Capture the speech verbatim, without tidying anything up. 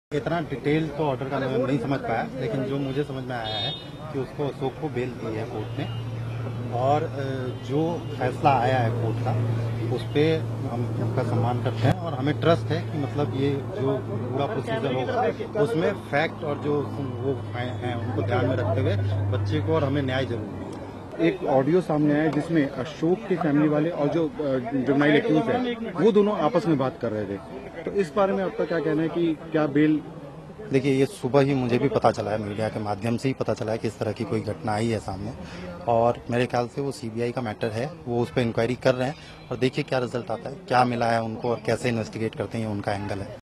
इतना डिटेल तो ऑर्डर का मैं नहीं समझ पाया, लेकिन जो मुझे समझ में आया है कि उसको अशोक को बेल दी है कोर्ट ने, और जो फैसला आया है कोर्ट का उस पर हम उसका सम्मान करते हैं और हमें ट्रस्ट है कि मतलब ये जो पूरा प्रोसीजर होगा उसमें फैक्ट और जो वो हैं उनको ध्यान में रखते हुए बच्चे को और हमें न्याय जरूर मिलेगा। एक ऑडियो सामने आया जिसमें अशोक की फैमिली वाले और जो जुवेनाइल एक्यूज है वो दोनों आपस में बात कर रहे थे, तो इस बारे में आपका क्या कहना है कि क्या बेल? देखिए, ये सुबह ही मुझे भी पता चला है, मीडिया के माध्यम से ही पता चला है कि इस तरह की कोई घटना आई है सामने, और मेरे ख्याल से वो सीबीआई का मैटर है, वो उस पर इंक्वायरी कर रहे हैं और देखिए क्या रिजल्ट आता है, क्या मिला है उनको और कैसे इन्वेस्टिगेट करते हैं, ये उनका एंगल है।